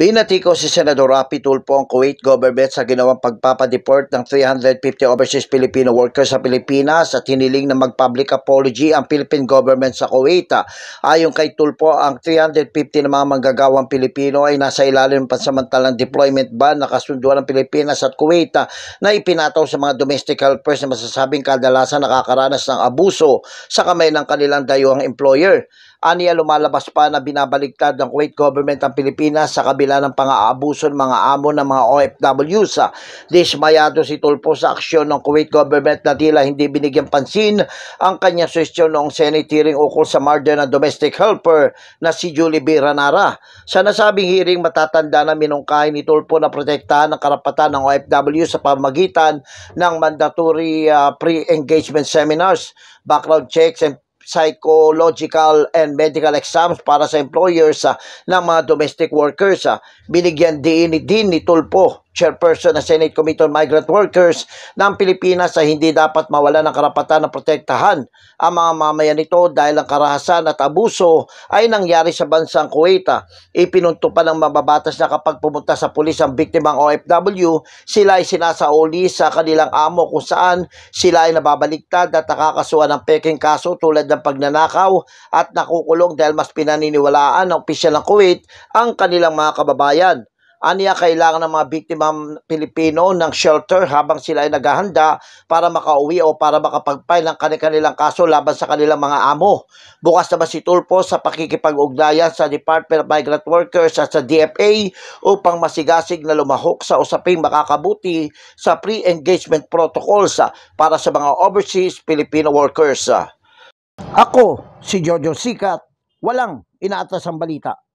Binatiko si Senador Raffy Tulfo ang Kuwait government sa ginawang pagpapadeport ng 350 overseas Filipino workers sa Pilipinas at hiniling na mag-public apology ang Philippine government sa Kuwait. Ayon kay Tulfo, ang 350 na mga manggagawang Pilipino ay nasa ilalim ng pansamantalang deployment ban na kasunduan ng Pilipinas at Kuwait na ipinataw sa mga domestic helpers na masasabing kadalasan nakakaranas ng abuso sa kamay ng kanilang dayuhang employer. Aniya, lumalabas pa na binabaligtad ng Kuwait government ang Pilipinas sa kabila ng pang-aabuso ng mga amo ng mga OFWs. Dismayado si Tulfo sa aksyon ng Kuwait government na tila hindi binigyan pansin ang kanyang suwestyon noong Senate hearing ukol sa murder ng domestic helper na si Julie B. Ranara. Sa nasabing hearing, matatanda na minungkahi ni Tulfo na protektahan ang karapatan ng OFW sa pamamagitan ng mandatory pre-engagement seminars, background checks, and psychological and medical exams para sa employers ng mga domestic workers. Binigyan din ni Tulfo, chairperson ng Senate Committee on Migrant Workers ng Pilipinas, ay hindi dapat mawala ng karapatan na protektahan ang mga mamayan nito dahil ang karahasan at abuso ay nangyari sa bansang Kuwait. Ipinunto pa ng mababatas na kapag pumunta sa pulis ang biktimang OFW, sila ay sinasauli sa kanilang amo kung saan sila ay nababaligtad at nakakasuhan ng peking kaso tulad ng pagnanakaw at nakukulong dahil mas pinaniniwalaan ng opisyal ng Kuwait ang kanilang mga kababayan. Aniya, kailangan ng mga biktima Pilipino ng shelter habang sila ay naghahanda para makauwi o para makapag-file ng kanilang kaso laban sa kanilang mga amo. Bukas naman si Tulfo sa pakikipag-ugnayan sa Department of Migrant Workers at sa DFA upang masigasig na lumahok sa usaping makakabuti sa pre-engagement protocols para sa mga overseas Filipino workers. Ako, si Jojo Sikat, walang inaatas ang balita.